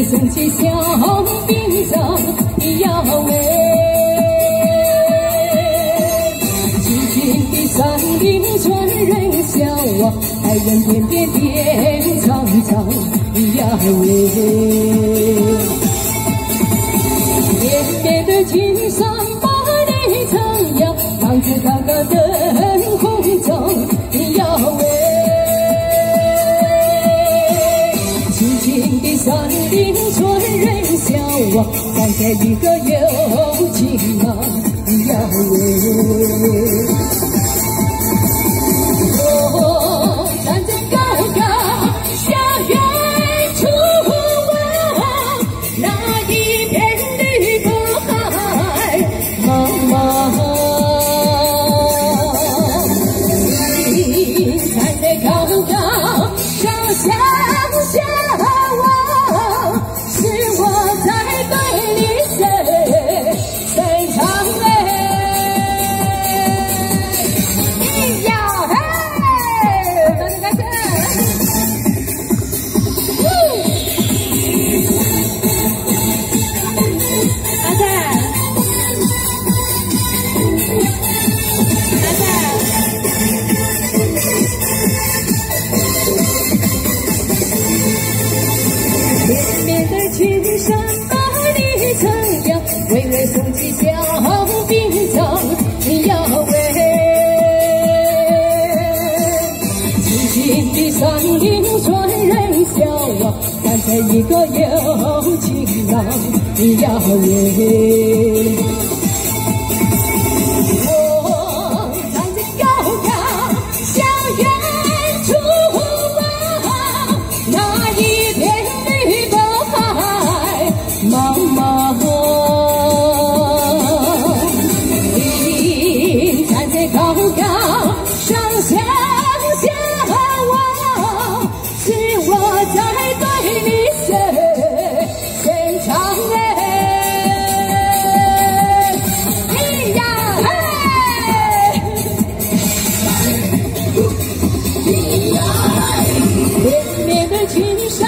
送起小兵上摇喂，静静的山林传人笑啊，爱人翩翩天苍苍摇喂，绵绵的青山把你撑呀，浪子高高登空中摇喂。 轻轻的山林传人笑啊，感谢一个有情郎呀喂。我站在高高下远处望，那一片的碧海茫茫。你站在高高上下。 青山把你撑呀，巍巍送起小兵上摇喂。静静的山林传人笑啊，感谢一个有情郎摇喂。 茫茫，你站在高高上向下望，是我在对你献唱哎呀嘿，绵绵的青山。